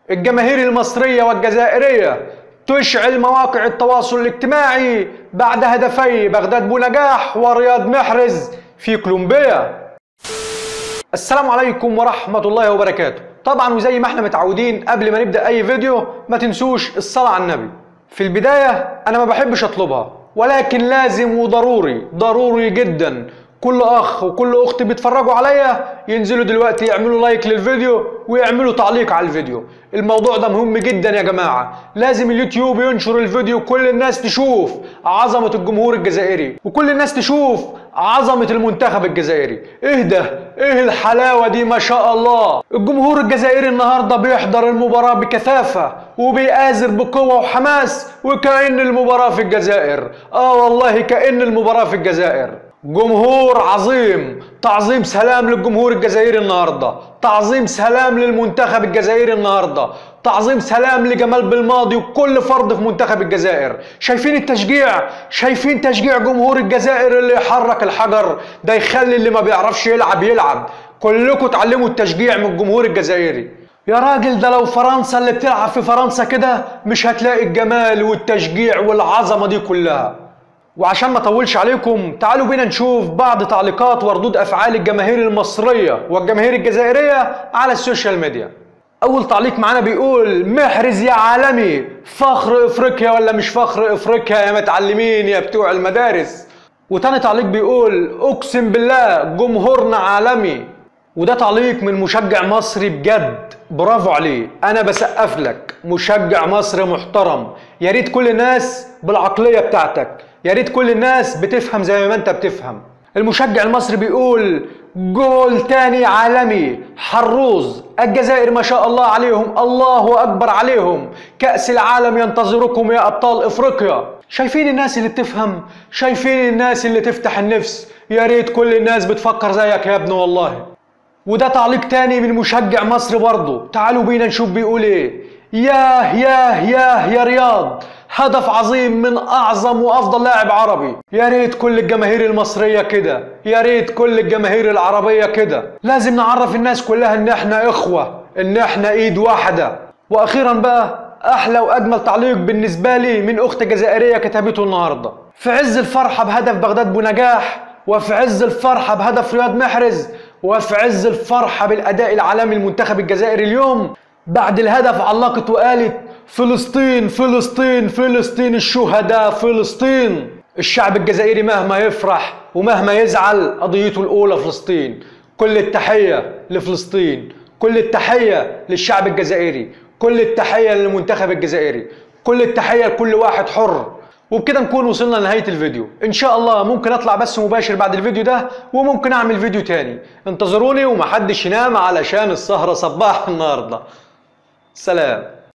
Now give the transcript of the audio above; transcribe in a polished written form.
الجماهير المصرية والجزائرية تشعل مواقع التواصل الاجتماعي بعد هدفي بغداد بونجاح ورياض محرز في كولومبيا. السلام عليكم ورحمة الله وبركاته. طبعا وزي ما احنا متعودين قبل ما نبدأ أي فيديو ما تنسوش الصلاة على النبي. في البداية أنا ما بحبش أطلبها، ولكن لازم وضروري جدا كل أخ وكل أخت بيتفرجوا عليا ينزلوا دلوقتي يعملوا لايك للفيديو ويعملوا تعليق على الفيديو. الموضوع ده مهم جدا يا جماعة، لازم اليوتيوب ينشر الفيديو وكل الناس تشوف عظمة الجمهور الجزائري وكل الناس تشوف عظمة المنتخب الجزائري. ايه الحلاوة دي ما شاء الله. الجمهور الجزائري النهاردة بيحضر المباراة بكثافة وبيآزر بقوة وحماس وكأن المباراة في الجزائر. والله كأن المباراة في الجزائر. جمهور عظيم، تعظيم سلام للجمهور الجزائري النهارده، تعظيم سلام للمنتخب الجزائري النهارده، تعظيم سلام لجمال بالماضي وكل فرد في منتخب الجزائر. شايفين التشجيع؟ شايفين تشجيع جمهور الجزائر اللي يحرك الحجر؟ ده يخلي اللي ما بيعرفش يلعب. كلكم اتعلموا التشجيع من الجمهور الجزائري. يا راجل ده لو فرنسا اللي بتلعب في فرنسا كده مش هتلاقي الجمال والتشجيع والعظمة دي كلها. وعشان ما اطولش عليكم تعالوا بينا نشوف بعض تعليقات وردود افعال الجماهير المصريه والجماهير الجزائريه على السوشيال ميديا. اول تعليق معانا بيقول: محرز يا عالمي، فخر افريقيا ولا مش فخر افريقيا يا متعلمين يا بتوع المدارس. وتاني تعليق بيقول: اقسم بالله جمهورنا عالمي. وده تعليق من مشجع مصري بجد، برافو عليه، انا بسقف لك، مشجع مصري محترم. يا ريت كل الناس بالعقليه بتاعتك، يا ريت كل الناس بتفهم زي ما انت بتفهم. المشجع المصري بيقول: جول تاني عالمي، حروز الجزائر ما شاء الله عليهم، الله اكبر عليهم، كأس العالم ينتظركم يا ابطال افريقيا. شايفين الناس اللي بتفهم؟ شايفين الناس اللي تفتح النفس؟ يا ريت كل الناس بتفكر زيك يا ابني والله. وده تعليق تاني من مشجع مصري برضه، تعالوا بينا نشوف بيقول ايه. يا رياض، هدف عظيم من اعظم وافضل لاعب عربي. يا ريت كل الجماهير المصريه كده، يا ريت كل الجماهير العربيه كده. لازم نعرف الناس كلها ان احنا اخوه، ان احنا ايد واحده. واخيرا بقى احلى واجمل تعليق بالنسبه لي من اخت جزائريه كتبته النهارده. في عز الفرحه بهدف بغداد بونجاح، وفي عز الفرحه بهدف رياض محرز، وفي عز الفرحه بالاداء العالمي المنتخب الجزائري اليوم، بعد الهدف علقت وقالت: فلسطين فلسطين فلسطين الشهداء فلسطين. الشعب الجزائري مهما يفرح ومهما يزعل قضيته الأولى فلسطين. كل التحية لفلسطين، كل التحية للشعب الجزائري، كل التحية للمنتخب الجزائري، كل التحية لكل واحد حر. وبكده نكون وصلنا لنهاية الفيديو. ان شاء الله ممكن اطلع بث مباشر بعد الفيديو ده، وممكن اعمل فيديو تاني. انتظروني ومحدش ينام علشان السهرة صباح النهاردة. سلام.